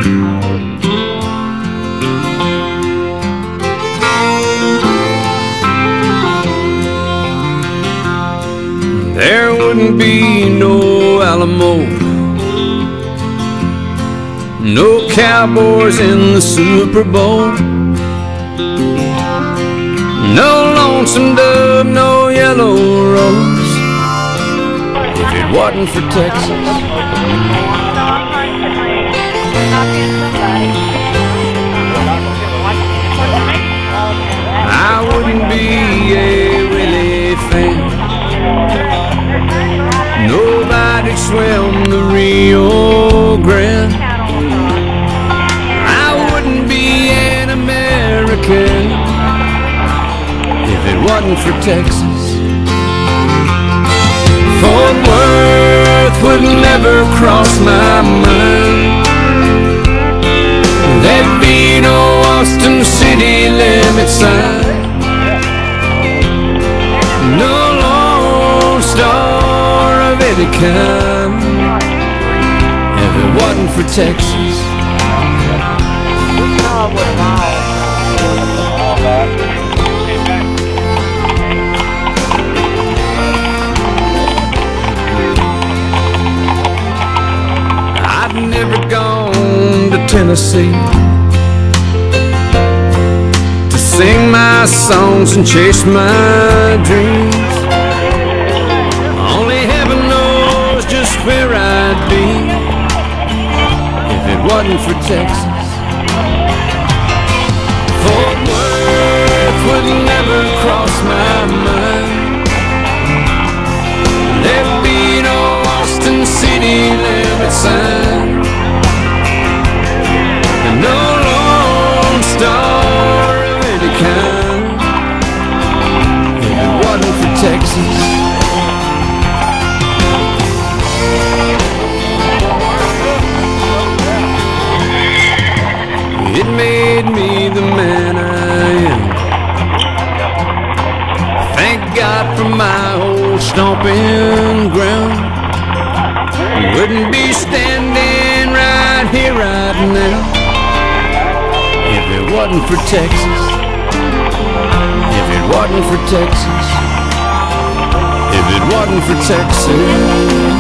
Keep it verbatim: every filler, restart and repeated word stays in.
There wouldn't be no Alamo, no cowboys in the Super Bowl, no lonesome dove, no yellow rose, if it wasn't for Texas. I wouldn't be a Willie fan. Nobody'd swim the Rio Grande. I wouldn't be an American if it wasn't for Texas. Fort Worth would never cross my mind. There'd be no Austin city limit sign, no Lone Star of any kind if it wasn't for Texas. I've never gone to Tennessee to sing my songs and chase my dreams. Only heaven knows just where I'd be if it wasn't for Texas. Fort Worth would never cross my mind. There'd be no Austin city limit sign, and no Lone Star of any kind if it wasn't for Texas. It made me the man I am. Thank God for my old stomping ground. Wouldn't be standing right here right now if it wasn't for Texas. If it wasn't for Texas. If it wasn't for Texas.